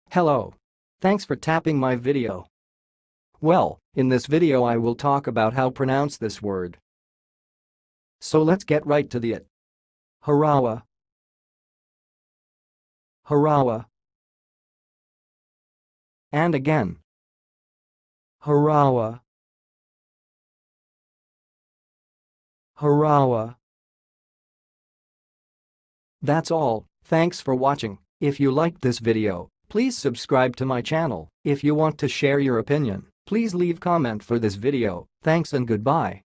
Hello. Thanks for tapping my video. Well, in this video I will talk about how pronounce this word. So let's get right to it. Jarawa. Jarawa. And again. Jarawa. Jarawa. That's all. Thanks for watching. If you liked this video, please subscribe to my channel. If you want to share your opinion, please leave comment for this video. Thanks and goodbye.